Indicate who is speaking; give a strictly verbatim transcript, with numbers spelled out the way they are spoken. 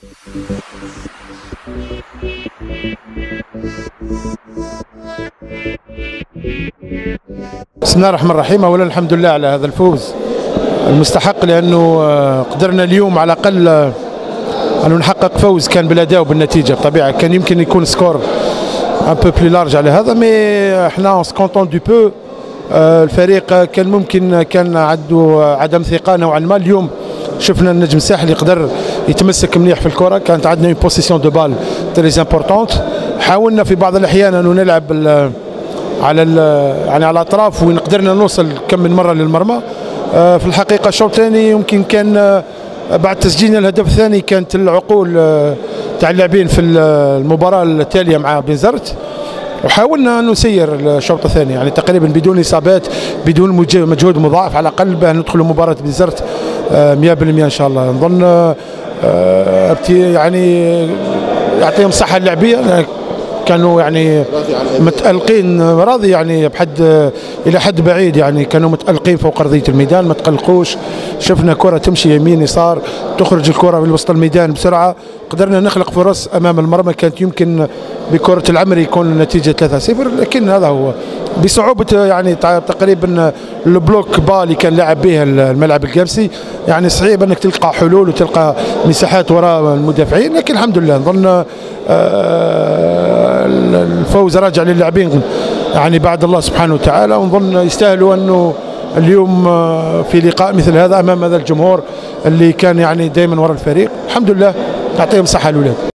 Speaker 1: بسم الله الرحمن الرحيم. اولا الحمد لله على هذا الفوز المستحق، لانه قدرنا اليوم على الاقل انه نحقق فوز كان بالاداء وبالنتيجه. بطبيعه كان يمكن يكون سكور ان بو بلي لارج على هذا، مي احنا سكونتون دو بو. الفريق كان ممكن كان عنده عدم ثقه نوعا ما. اليوم شفنا النجم الساحلي يقدر يتمسك مليح في الكره، كانت عندنا اون بوزيسيون دو بال تري امبورطونت. حاولنا في بعض الاحيان انه نلعب على يعني على الاطراف ونقدرنا نوصل كم من مره للمرمى. في الحقيقه الشوط الثاني يمكن كان بعد تسجيلنا الهدف الثاني كانت العقول تاع اللاعبين في المباراه التاليه مع بنزرت، وحاولنا أن نسير الشوط الثاني يعني تقريبا بدون اصابات، بدون مجهود مضاعف، على الاقل باه ندخلوا مباراه بنزرت مئة بالمئة ان شاء الله. نظن يعني يعطيهم الصحه اللاعبيه، كانوا يعني متألقين، راضي يعني بحد الى حد بعيد، يعني كانوا متألقين فوق ارضيه الميدان، ما تقلقوش. شفنا كره تمشي يمين يسار، تخرج الكره من وسط الميدان بسرعه، قدرنا نخلق فرص امام المرمى. كانت يمكن بكره العمري يكون النتيجه ثلاثة صفر، لكن هذا هو بصعوبه يعني تقريبا البلوك با اللي كان لعب به الملعب القابسي. يعني صعيب انك تلقى حلول وتلقى مساحات وراء المدافعين، لكن الحمد لله نظن الفوز راجع للاعبين يعني بعد الله سبحانه وتعالى، ونظن يستاهلوا انه اليوم في لقاء مثل هذا امام هذا الجمهور اللي كان يعني دائما وراء الفريق. الحمد لله، يعطيهم الصحه الاولاد.